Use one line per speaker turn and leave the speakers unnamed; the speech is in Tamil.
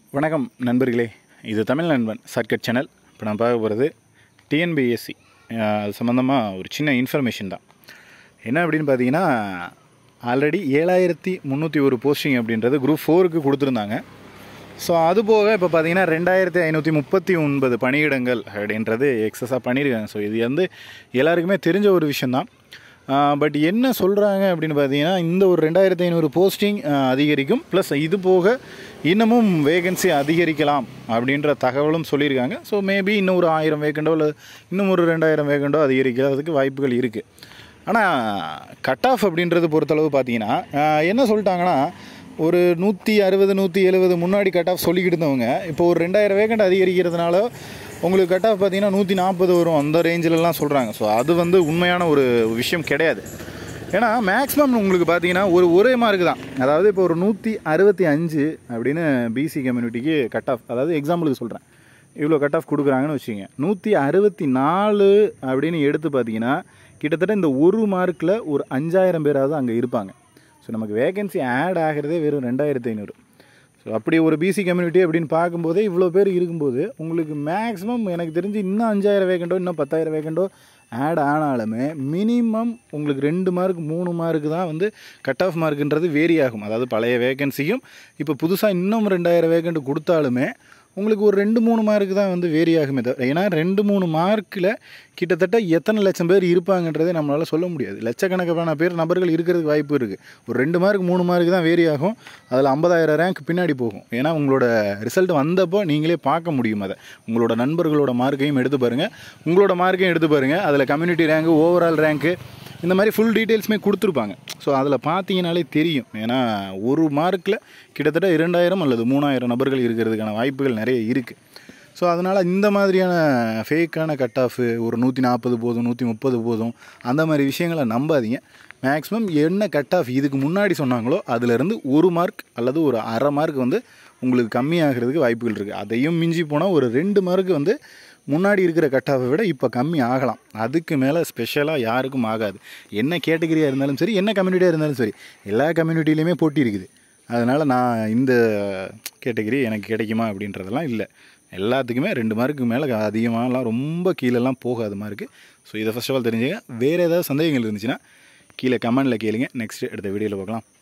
வணக்கம் நண்பர்களே, இது தமிழ் நண்பன் ஷார்ட்கட் சேனல். இப்போ நான் பார்க்க போகிறது டிஎன்பிஎஸ்சி அது சம்மந்தமாக ஒரு சின்ன இன்ஃபர்மேஷன் தான். என்ன அப்படின்னு பார்த்தீங்கன்னா, ஆல்ரெடி 7301 போஸ்டிங் அப்படின்றது குரூப் 4க்கு கொடுத்துருந்தாங்க. ஸோ அதுபோக இப்போ பார்த்தீங்கன்னா 2539 பணியிடங்கள் அப்படின்றது எக்ஸஸாக பண்ணியிருக்காங்க. ஸோ இது வந்து எல்லாருக்குமே தெரிஞ்ச ஒரு விஷயந்தான். பட் என்ன சொல்கிறாங்க அப்படின்னு பார்த்தீங்கன்னா, இந்த ஒரு 2500 போஸ்டிங் அதிகரிக்கும், ப்ளஸ் இது போக இன்னமும் வேகன்சி அதிகரிக்கலாம் அப்படின்ற தகவலும் சொல்லியிருக்காங்க. ஸோ மேபி இன்னும் ஒரு 1000 வேக்கண்டோ இல்லை இன்னும் ஒரு 2000 வேக்கண்டோ அதிகரிக்கிறதுக்கு வாய்ப்புகள் இருக்குது. ஆனால் கட் ஆஃப் அப்படின்றது பொறுத்தளவு பார்த்தீங்கன்னா என்ன சொல்லிட்டாங்கன்னா, ஒரு 160 170 முன்னாடி கட் ஆஃப் சொல்லிக்கிட்டு இருந்தவங்க இப்போ ஒரு 2000 வேக்கண்ட் அதிகரிக்கிறதுனால உங்களுக்கு கட் ஆஃப் பார்த்தீங்கன்னா 140 வரும், அந்த ரேஞ்சிலலாம் சொல்கிறாங்க. ஸோ அது வந்து உண்மையான ஒரு விஷயம் கிடையாது. ஏன்னா மேக்ஸிமம் உங்களுக்கு பார்த்தீங்கன்னா ஒரே மார்க்கு தான். அதாவது இப்போ ஒரு 165 அப்படின்னு பிசி கம்யூனிட்டிக்கு கட் ஆஃப், அதாவது எக்ஸாம்பிளுக்கு சொல்கிறேன், இவ்வளோ கட் ஆஃப் கொடுக்குறாங்கன்னு வச்சுக்கோங்க. 164 அப்படின்னு எடுத்து பார்த்தீங்கன்னா கிட்டத்தட்ட இந்த ஒரு மார்க்கில் ஒரு 5000 பேராவது அங்கே இருப்பாங்க. ஸோ நமக்கு வேகன்சி ஆட் ஆகிறதே வெறும் 2500. ஸோ அப்படி ஒரு பிசி கம்யூனிட்டி அப்படின்னு பார்க்கும்போதே இவ்வளோ பேர் இருக்கும்போது உங்களுக்கு மேக்ஸிமம் எனக்கு தெரிஞ்சு இன்னும் 5000 வேக்கண்டோ இன்னும் 10,000 வேக்கண்டோ ஆட் ஆனாலுமே மினிமம் உங்களுக்கு 2 மார்க் 3 மார்க்கு தான் வந்து கட் ஆஃப் மார்க்குன்றது வேரி ஆகும். அதாவது பழைய வேகன்சியும் இப்போ புதுசாக இன்னும் 2000 வேக்கண்ட் கொடுத்தாலுமே உங்களுக்கு ஒரு 2-3 மார்க்கு தான் வந்து வேரி ஆகுமே தவிர, ஏன்னா 2-3 மார்க்கில் கிட்டத்தட்ட எத்தனை லட்சம் பேர் இருப்பாங்கன்றதே நம்மளால் சொல்ல முடியாது. லட்சக்கணக்கான நபர்கள் இருக்கிறதுக்கு வாய்ப்பு இருக்குது. ஒரு 2 மார்க் 3 மார்க்கு தான் வேரி ஆகும். அதில் 50,000 ரேங்க் பின்னாடி போகும். ஏன்னா உங்களோட ரிசல்ட் வந்தப்போ நீங்களே பார்க்க முடியும். அதை உங்களோட நண்பர்களோட மார்க்கையும் எடுத்து பாருங்கள், உங்களோட மார்க்கையும் எடுத்து பாருங்கள். அதில் கம்யூனிட்டி ரேங்க்கு, ஓவரால் ரேங்க்கு, இந்த மாதிரி ஃபுல் டீட்டெயில்ஸுமே கொடுத்துருப்பாங்க. ஸோ அதில் பார்த்தீங்கனாலே தெரியும். ஏன்னா ஒரு மார்க்கில் கிட்டத்தட்ட 2000 அல்லது 3000 நபர்கள் இருக்கிறதுக்கான வாய்ப்புகள் நிறைய இருக்குது. ஸோ அதனால் இந்த மாதிரியான ஃபேக்கான கட் ஆஃபு ஒரு 140 போதும் 130 போதும் அந்த மாதிரி விஷயங்களை நம்பாதீங்க. மேக்ஸிமம் என்ன கட் ஆஃப் இதுக்கு முன்னாடி சொன்னாங்களோ அதிலேருந்து 1 மார்க் அல்லது ஒரு அரை மார்க் வந்து உங்களுக்கு கம்மியாகிறதுக்கு வாய்ப்புகள் இருக்குது. அதையும் மிஞ்சி போனால் ஒரு 2 மார்க்கு வந்து முன்னாடி இருக்கிற கட் ஆஃபை விட இப்போ கம்மி ஆகலாம். அதுக்கு மேலே ஸ்பெஷலாக யாருக்கும் ஆகாது. என்ன கேட்டகரியாக இருந்தாலும் சரி, என்ன கம்யூனிட்டியாக இருந்தாலும் சரி, எல்லா கம்யூனிட்டிலையுமே போட்டி இருக்குது. அதனால் நான் இந்த கேட்டகரி எனக்கு கிடைக்குமா அப்படின்றதெல்லாம் இல்லை. எல்லாத்துக்குமே 2 மார்க்கு மேலே அதிகமாகலாம் ரொம்ப கீழெல்லாம் போகாது மார்க்கு. ஸோ இதை ஃபர்ஸ்ட் ஆஃப் ஆல் தெரிஞ்சுங்க. வேறு ஏதாவது சந்தேகங்கள் இருந்துச்சுன்னா கீழே கமெண்டில் கேளுங்க. நெக்ஸ்ட்டு அடுத்த வீடியோவில் பார்க்கலாம்.